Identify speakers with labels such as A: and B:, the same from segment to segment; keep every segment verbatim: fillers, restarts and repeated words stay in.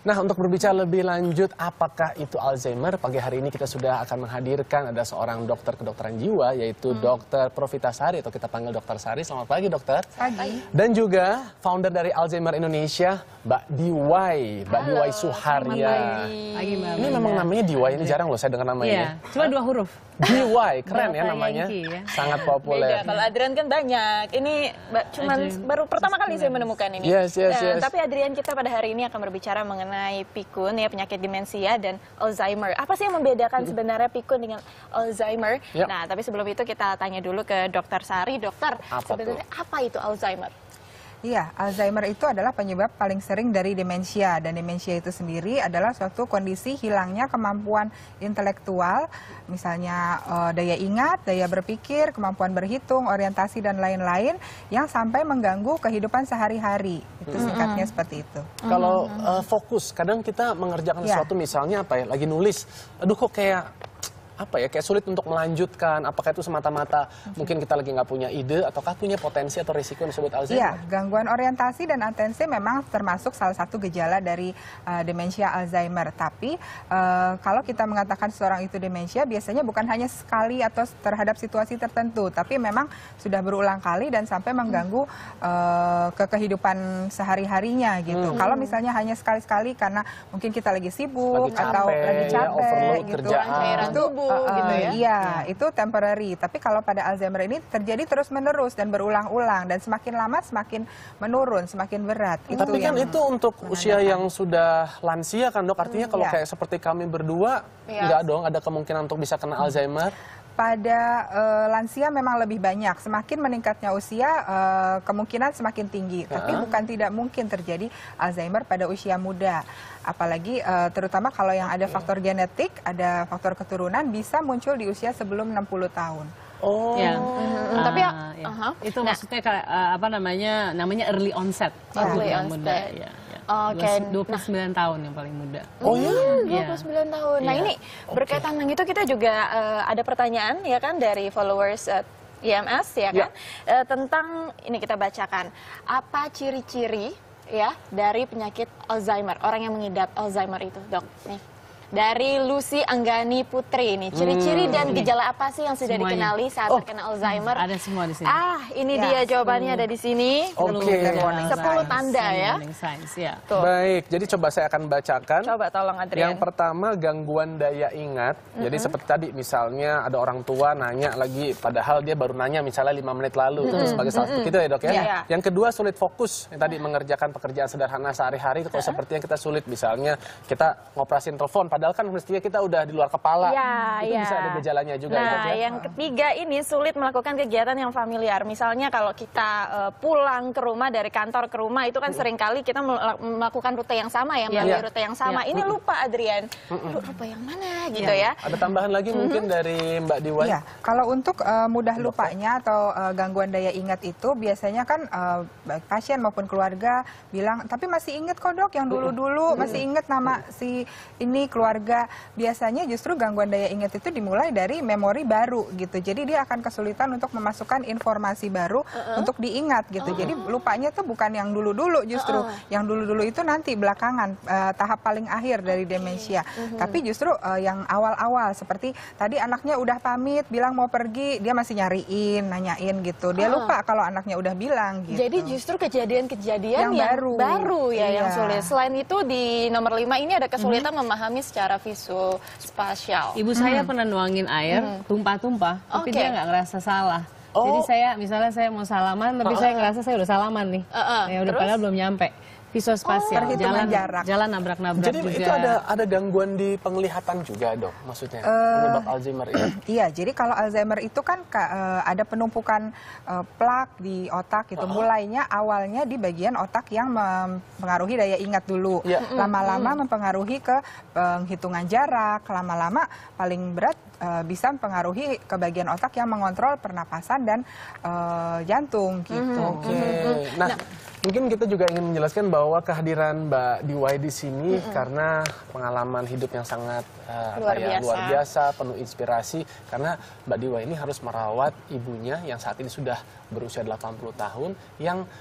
A: Nah, untuk berbicara lebih lanjut, apakah itu Alzheimer? Pagi hari ini kita sudah akan menghadirkan ada seorang dokter kedokteran jiwa, yaitu hmm. Dokter Profita Sari, atau kita panggil Dokter Sari. Selamat pagi, dokter.
B: Pagi.
A: Dan juga founder dari Alzheimer Indonesia, Mbak Diwai, Mbak Diwai Suharya.
B: Pagi, Mbak.
A: Ini memang namanya Diwai, ini jarang loh saya dengar nama
B: iya,
A: ini.
B: cuma dua huruf.
A: Diwai, keren ya namanya,
B: Yankee, ya.
A: Sangat populer.
C: Beda, kalau Adrian kan banyak. Ini cuman Adrian. baru pertama kali saya menemukan ini.
A: Yes, yes,
C: nah,
A: yes.
C: Tapi Adrian, kita pada hari ini akan berbicara mengenai pikun, ya, penyakit demensia dan Alzheimer. Apa sih yang membedakan sebenarnya pikun dengan Alzheimer?
A: Yep.
C: Nah, tapi sebelum itu kita tanya dulu ke Dokter Sari. Dokter,
A: apa
C: sebenarnya
A: tuh?
C: apa itu Alzheimer?
D: Iya, Alzheimer itu adalah penyebab paling sering dari demensia, dan demensia itu sendiri adalah suatu kondisi hilangnya kemampuan intelektual, misalnya uh, daya ingat, daya berpikir, kemampuan berhitung, orientasi dan lain-lain yang sampai mengganggu kehidupan sehari-hari. Itu singkatnya mm-hmm. seperti itu.
A: Kalau uh, fokus, kadang kita mengerjakan
D: ya.
A: sesuatu, misalnya apa ya, lagi nulis, aduh kok kayak apa ya, kayak sulit untuk melanjutkan. Apakah itu semata-mata hmm. mungkin kita lagi nggak punya ide, ataukah punya potensi atau risiko yang disebut Alzheimer?
D: Iya, gangguan orientasi dan atensi memang termasuk salah satu gejala dari uh, demensia Alzheimer. Tapi uh, kalau kita mengatakan seorang itu demensia, biasanya bukan hanya sekali atau terhadap situasi tertentu, tapi memang sudah berulang kali dan sampai mengganggu uh, ke kehidupan sehari-harinya gitu. Hmm. Kalau misalnya hanya sekali-sekali karena mungkin kita lagi sibuk
A: lagi capek,
D: atau lagi capek
A: ya,
D: gitu,
A: kerjaan.
D: itu
C: Uh, gitu ya?
D: Iya, itu temporary. Tapi kalau pada Alzheimer ini terjadi terus-menerus dan berulang-ulang, dan semakin lama semakin menurun, semakin berat.
A: Itu
D: itu
A: Tapi kan itu untuk usia yang sudah lansia kan, dok? Artinya
D: hmm,
A: kalau
D: iya.
A: kayak seperti kami berdua,
C: Iya.
A: nggak dong ada kemungkinan untuk bisa kena Alzheimer?
D: Pada uh, lansia memang lebih banyak. Semakin meningkatnya usia, uh, kemungkinan semakin tinggi. Uh-huh. Tapi bukan tidak mungkin terjadi Alzheimer pada usia muda. Apalagi uh, terutama kalau yang ada faktor genetik, ada faktor keturunan, bisa muncul di usia sebelum enam puluh tahun.
A: Oh,
B: ya.
C: Hmm,
B: uh,
C: tapi ya,
B: ya.
C: uh-huh.
B: itu
C: nah,
B: maksudnya kayak uh, apa namanya? Namanya early onset.
C: Early
B: yang
C: onset.
B: muda, ya.
C: Oke, okay.
B: dua puluh sembilan nah. tahun yang paling muda.
A: Oh ya?
C: dua puluh sembilan tahun. Nah,
B: yeah.
C: ini berkaitan dengan itu kita juga uh, ada pertanyaan ya kan dari followers uh, I M S ya kan, yeah. uh, tentang ini kita bacakan. Apa ciri-ciri ya dari penyakit Alzheimer, orang yang mengidap Alzheimer itu, Dok? Nih. Dari Lucy Anggani Putri ini, ciri-ciri hmm. dan gejala apa sih yang sudah Semuanya. dikenali saat oh. terkena Alzheimer?
B: Ada semua di sini.
C: Ah, ini
D: ya,
C: dia jawabannya ada di sini.
A: Oke. Okay.
C: sepuluh tanda ya.
B: Science, ya.
C: Tuh.
A: Baik, jadi coba saya akan bacakan.
C: Coba tolong Adrian.
A: Yang pertama, gangguan daya ingat. Mm-hmm. Jadi seperti tadi, misalnya ada orang tua nanya lagi, padahal dia baru nanya misalnya lima menit lalu. Mm-hmm. Itu sebagai salah satu, gitu ya, Dok ya?
C: Yeah.
A: Yang kedua, sulit fokus. Yang tadi mengerjakan pekerjaan sederhana sehari-hari, itu kalau uh-huh. sepertinya kita sulit. Misalnya kita ngoperasin telepon, padahal kan mestinya kita udah di luar kepala,
C: ya,
A: itu
C: ya.
A: bisa ada gejalanya juga.
C: Nah,
A: ya,
C: yang ketiga ini sulit melakukan kegiatan yang familiar. Misalnya kalau kita uh, pulang ke rumah dari kantor ke rumah, itu kan sering kali kita melakukan rute yang sama ya, melalui ya. rute yang sama. Ya. Ini lupa Adrian, lupa yang mana gitu ya. ya.
A: Ada tambahan lagi mungkin mm-hmm. dari Mbak Diwai?
D: Ya, kalau untuk uh, mudah lupanya atau uh, gangguan daya ingat itu biasanya kan uh, baik pasien maupun keluarga bilang, tapi masih ingat kok, Dok, yang dulu-dulu, mm-hmm. masih ingat nama si ini keluarga. Biasanya justru gangguan daya ingat itu dimulai dari memori baru gitu. Jadi dia akan kesulitan untuk memasukkan informasi baru uh-uh. untuk diingat gitu. Uh-uh. Jadi lupanya tuh bukan yang dulu-dulu justru. Uh-uh. Yang dulu-dulu itu nanti belakangan, uh, tahap paling akhir dari okay. demensia. Uh-huh. Tapi justru uh, yang awal-awal seperti tadi anaknya udah pamit bilang mau pergi, dia masih nyariin, nanyain gitu. Dia uh-huh. lupa kalau anaknya udah bilang gitu.
C: Jadi justru kejadian-kejadian yang, yang baru, baru ya iya. yang sulit. Selain itu di nomor lima ini ada kesulitan hmm. memahami secara visual spasial.
B: Ibu saya hmm. pernah nuangin air, tumpah-tumpah, hmm. tapi okay. dia nggak ngerasa salah. Oh. Jadi saya, misalnya saya mau salaman, tapi uh -uh. saya ngerasa saya udah salaman nih. Uh -uh. Ya udah, padahal belum nyampe. Visual spasial, oh, jalan jarak. Jalan nabrak-nabrak juga.
A: Jadi itu ada ada gangguan di penglihatan juga, Dok, maksudnya? Uh, penyebab Alzheimer ini?
D: Iya, jadi kalau Alzheimer itu kan uh, ada penumpukan uh, plak di otak gitu. Uh -huh. Mulainya awalnya di bagian otak yang mempengaruhi daya ingat dulu. Lama-lama yeah. mempengaruhi ke penghitungan jarak, lama-lama paling berat uh, bisa mempengaruhi ke bagian otak yang mengontrol pernapasan dan uh, jantung gitu.
A: Oke. Okay. Nah, nah mungkin kita juga ingin menjelaskan bahwa kehadiran Mbak Diwai di sini mm-hmm. karena pengalaman hidup yang sangat uh,
C: luar,
A: apa ya,
C: biasa.
A: luar biasa, penuh inspirasi. Karena Mbak Diwai ini harus merawat ibunya yang saat ini sudah berusia delapan puluh tahun, yang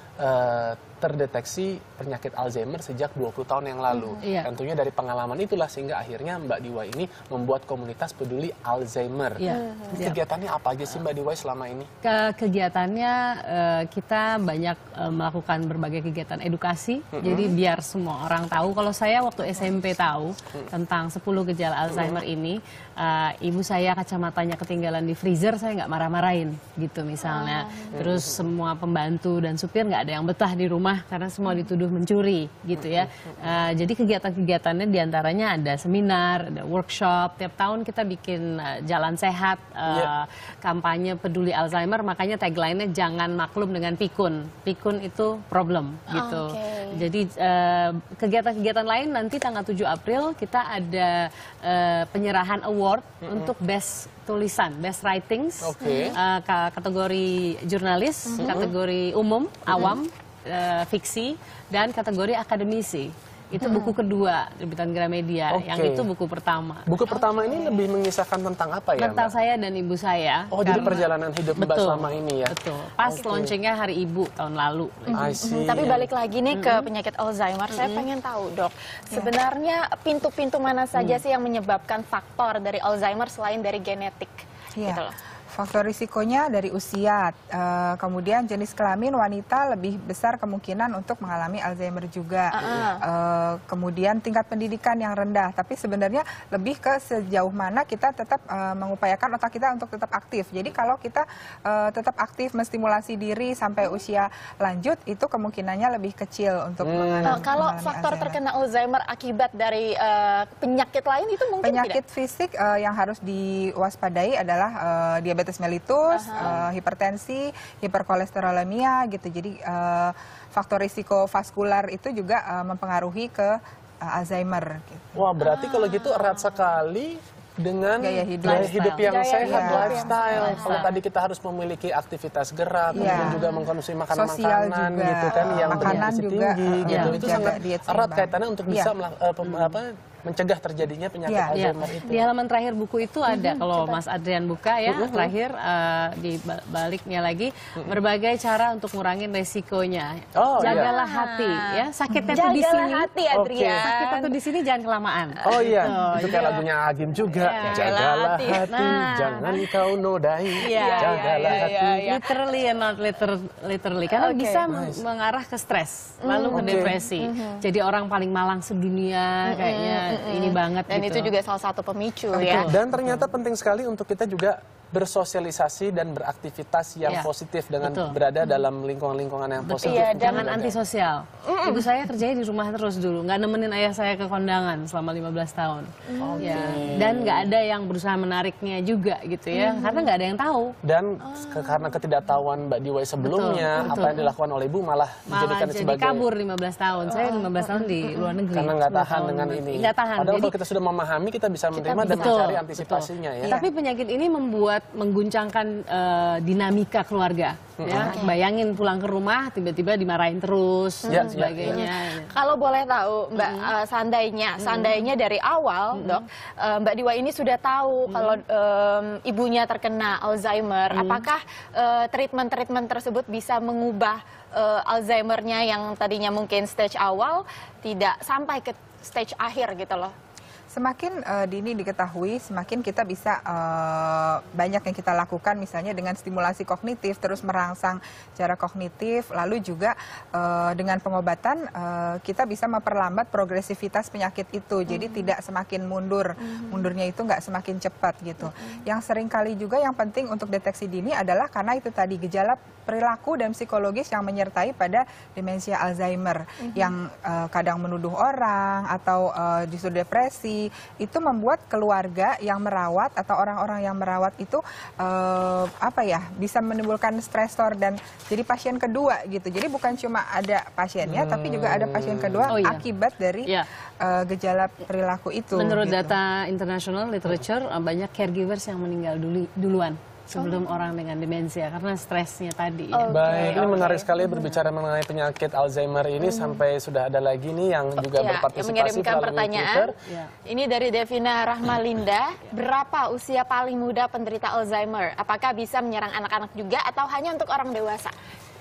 A: uh, terdeteksi penyakit Alzheimer sejak dua puluh tahun yang lalu.
B: Hmm, iya.
A: Tentunya dari pengalaman itulah sehingga akhirnya Mbak Diwai ini membuat komunitas peduli Alzheimer.
B: Iya.
A: Ini kegiatannya apa aja sih Mbak Diwai selama ini?
B: Ke kegiatannya uh, kita banyak uh, melakukan berbagai kegiatan edukasi. Mm-hmm. Jadi biar semua orang tahu. Kalau saya waktu S M P tahu mm-hmm. tentang sepuluh gejala Alzheimer mm-hmm. ini, uh, ibu saya kacamatanya ketinggalan di freezer, saya nggak marah-marahin gitu misalnya. Oh. Terus semua pembantu dan supir nggak ada yang betah di rumah karena semua dituduh mencuri gitu ya. Uh, jadi kegiatan-kegiatannya diantaranya ada seminar, ada workshop. Tiap tahun kita bikin uh, jalan sehat, uh, yeah. kampanye peduli Alzheimer. Makanya tagline-nya jangan maklum dengan pikun. Pikun itu problem gitu. Okay. Jadi uh, kegiatan-kegiatan lain nanti tanggal tujuh April kita ada uh, penyerahan award mm-hmm. untuk best tulisan, best writings, okay. uh, kategori jurnalis, mm-hmm. kategori umum, mm-hmm. awam. Uh, fiksi dan kategori akademisi. Itu hmm. buku kedua terbitan Gramedia, okay. yang itu buku pertama.
A: Buku pertama okay. ini lebih mengisahkan tentang apa ya,
B: tentang
A: Mbak?
B: saya dan ibu saya.
A: Oh, jadi perjalanan hidup Mbak selama ini ya?
B: Betul. Pas okay. launchingnya Hari Ibu tahun lalu.
A: I see.
C: Tapi balik lagi nih ke penyakit Alzheimer, mm-hmm. saya pengen tahu dok, sebenarnya pintu-pintu mana saja mm. sih yang menyebabkan faktor dari Alzheimer selain dari genetik?
D: Yeah.
C: Gitu loh.
D: Faktor risikonya dari usia, uh, kemudian jenis kelamin wanita lebih besar kemungkinan untuk mengalami Alzheimer juga. Uh-uh. uh, kemudian tingkat pendidikan yang rendah, tapi sebenarnya lebih ke sejauh mana kita tetap uh, mengupayakan otak kita untuk tetap aktif. Jadi kalau kita uh, tetap aktif menstimulasi diri sampai usia lanjut, itu kemungkinannya lebih kecil untuk hmm. mengalami,
C: uh, kalau
D: mengalami
C: faktor
D: Alzheimer.
C: terkena Alzheimer akibat dari uh, penyakit lain itu mungkin
D: penyakit
C: tidak?
D: fisik uh, yang harus diwaspadai adalah uh, diabetes mellitus, uh-huh. uh, hipertensi, hiperkolesterolemia gitu. Jadi uh, faktor risiko vaskular itu juga uh, mempengaruhi ke uh, Alzheimer. Gitu.
A: Wah, berarti ah. kalau gitu erat sekali dengan
D: gaya hidup,
A: gaya hidup yang
C: gaya
A: sehat,
C: hidup
A: lifestyle.
C: yang
A: Kalau tadi kita harus memiliki aktivitas gerak,
D: ya.
A: kemudian juga mengkonsumsi
D: Sosial
A: makanan-makanan
D: juga.
A: gitu kan, yang
D: makanan
A: bergizi
D: juga,
A: tinggi,
D: uh,
A: gitu.
D: ya.
A: Itu sangat erat kaitannya untuk
D: ya.
A: bisa melak- uh, pem- apa, mencegah terjadinya penyakit
B: ya,
A: Alzheimer
B: ya.
A: itu.
B: Di halaman terakhir buku itu ada,
C: mm-hmm,
B: kalau
C: coba.
B: Mas Adrian buka ya, mm-hmm. terakhir uh, di baliknya lagi, mm-hmm. berbagai cara untuk ngurangin resikonya.
A: Oh,
B: Jagalah
A: iya.
B: hati, ya sakitnya tuh di
C: Jagalah
B: sini.
C: hati, Adrian.
A: Okay.
B: Sakitnya tuh di sini jangan kelamaan.
A: Oh iya,
B: oh,
A: itu kayak
B: iya.
A: lagunya Agim juga.
B: Ya,
A: Jagalah hati, hati
B: nah.
A: jangan kau nodai.
B: Ya,
A: Jagalah
C: ya,
A: hati.
C: ya, ya.
B: Literally and not liter literally, karena
C: Okay.
B: bisa
A: Nice.
B: mengarah ke stres, lalu ke
A: Okay.
B: depresi.
C: Mm-hmm.
B: Jadi orang paling malang sedunia, kayaknya
C: Mm-hmm.
B: ini banget
C: Dan
B: gitu.
C: itu juga salah satu pemicu
B: Betul.
C: ya.
A: Dan ternyata penting sekali untuk kita juga bersosialisasi dan beraktivitas yang
B: Ya.
A: positif dengan
B: Betul.
A: berada dalam lingkungan-lingkungan yang
B: Betul.
A: positif.
C: Iya,
B: Jangan
A: Juga.
B: antisosial. Ibu saya kerjanya di rumah terus dulu, nggak nemenin ayah saya ke kondangan selama lima belas tahun.
A: Okay.
B: Ya. Dan nggak ada yang berusaha menariknya juga gitu ya, karena nggak ada yang tahu.
A: Dan ke- karena ketidaktahuan Mbak Diwai sebelumnya,
B: Betul,
A: apa
B: betul.
A: yang dilakukan oleh Ibu malah,
B: Malah
A: dijadikan
B: jadi
A: sebagai
B: kabur lima belas tahun. Saya lima belas tahun di luar negeri.
A: karena nggak
B: sepuluh
A: tahan
B: tahun.
A: dengan ini.
B: Nggak tahan.
A: Padahal
B: Jadi,
A: kalau kita sudah memahami, kita bisa menerima dan
B: betul,
A: mencari antisipasinya
B: betul.
A: ya.
B: Tapi penyakit ini membuat mengguncangkan uh, dinamika keluarga. Ya,
C: Okay.
B: bayangin pulang ke rumah tiba-tiba dimarahin terus
A: Ya,
B: dan sebagainya.
C: Kalau boleh tahu, Mbak, uh, seandainya, seandainya dari awal, dok, uh, Mbak Diwai ini sudah tahu kalau um, ibunya terkena Alzheimer, apakah uh, treatment-treatment tersebut bisa mengubah uh, Alzheimer-nya yang tadinya mungkin stage awal tidak sampai ke stage akhir gitu loh?
D: Semakin uh, dini diketahui, semakin kita bisa uh, banyak yang kita lakukan, misalnya dengan stimulasi kognitif, terus merangsang secara kognitif, lalu juga uh, dengan pengobatan uh, kita bisa memperlambat progresivitas penyakit itu, jadi tidak semakin mundur, mundurnya itu nggak semakin cepat gitu. Yang sering kali juga yang penting untuk deteksi dini adalah karena itu tadi gejala perilaku dan psikologis yang menyertai pada demensia Alzheimer, yang uh, kadang menuduh orang atau uh, justru depresi. Itu membuat keluarga yang merawat atau orang-orang yang merawat itu uh, apa ya bisa menimbulkan stresor dan jadi pasien kedua gitu. Jadi bukan cuma ada pasiennya, hmm. tapi juga ada pasien kedua
B: oh, iya.
D: akibat dari
B: Iya.
D: uh, gejala perilaku itu.
B: Menurut
D: gitu.
B: data international literature, banyak caregivers yang meninggal dulu, duluan sebelum oh. orang dengan demensia karena stresnya tadi.
C: Oh.
B: Ya.
A: Baik, ini
C: Okay.
A: menarik sekali berbicara mengenai penyakit Alzheimer ini, sampai sudah ada lagi nih yang juga
C: Ya,
A: berpartisipasi
C: yang mengirimkan
A: melalui
C: pertanyaan.
A: Twitter.
B: Ya.
C: Ini dari Devina Rahmalinda. Berapa usia paling muda penderita Alzheimer? Apakah bisa menyerang anak-anak juga atau hanya untuk orang dewasa?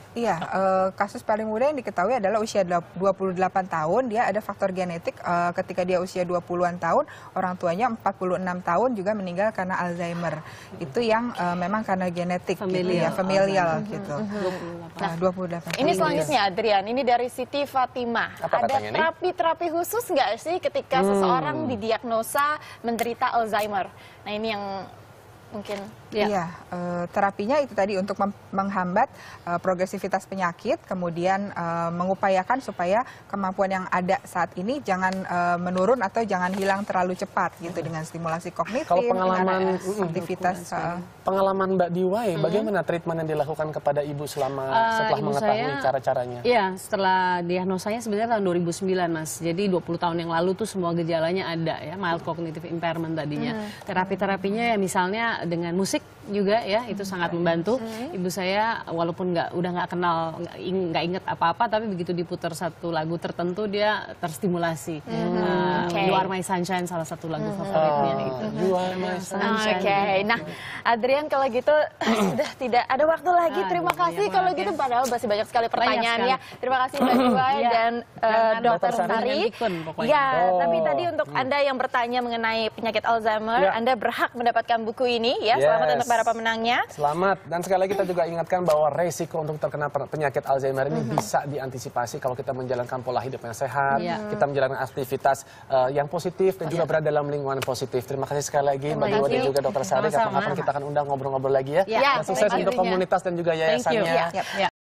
D: Iya, uh, kasus paling muda yang diketahui adalah usia dua puluh delapan tahun. Dia ada faktor genetik uh, ketika dia usia dua puluhan tahun, orang tuanya empat puluh enam tahun juga meninggal karena Alzheimer. Itu yang uh, memang karena genetik, familial, gitu ya, familial oh, gitu. Nah, dua puluh delapan.
C: Ini selanjutnya Adrian, ini dari Siti Fatimah.
A: Apa
C: ada terapi-terapi khusus nggak sih ketika hmm. seseorang didiagnosa menderita Alzheimer? Nah ini yang mungkin
D: Iya, ya, uh, terapinya itu tadi untuk menghambat uh, progresivitas penyakit, kemudian uh, mengupayakan supaya kemampuan yang ada saat ini jangan uh, menurun atau jangan hilang terlalu cepat gitu dengan stimulasi kognitif.
A: Kalau pengalaman uh,
D: aktivitas uh,
A: pengalaman Mbak Diwai, hmm. bagaimana treatment yang dilakukan kepada ibu selama uh, setelah ibu mengetahui cara-caranya?
B: Iya, setelah diagnosanya sebenarnya tahun dua ribu sembilan, Mas. Jadi dua puluh tahun yang lalu tuh semua gejalanya ada ya, mild cognitive impairment tadinya. Hmm. Terapi-terapinya ya misalnya dengan musik juga ya, itu sangat membantu. Ibu saya walaupun nggak udah nggak kenal, nggak inget apa-apa, tapi begitu diputar satu lagu tertentu dia terstimulasi. Hmm. Uh, okay. You Are My Sunshine salah satu lagu hmm. favoritnya
A: oh,
B: itu.
A: You Are My Sunshine.
C: Oke, okay. Nah Adrian kalau gitu sudah tidak ada waktu lagi. Terima kasih kalau gitu, padahal masih banyak sekali pertanyaan ya. Terima kasih Mbak Diwai dan uh, Dokter Sari. Ya, oh. Tapi tadi untuk hmm. Anda yang bertanya mengenai penyakit Alzheimer, ya. Anda berhak mendapatkan buku ini ya. Yes. Selamat untuk para pemenangnya.
A: Selamat. Dan sekali lagi kita juga ingatkan bahwa resiko untuk terkena penyakit Alzheimer ini mm-hmm. bisa diantisipasi kalau kita menjalankan pola hidup yang sehat, yeah. kita menjalankan aktivitas uh, yang positif dan juga yeah. berada dalam lingkungan positif. Terima kasih sekali lagi Mbak Diwai dan juga Dokter Sari. Kapan-kapan kita akan undang ngobrol-ngobrol lagi ya. Yeah. Dan sukses untuk komunitas dan juga yayasannya.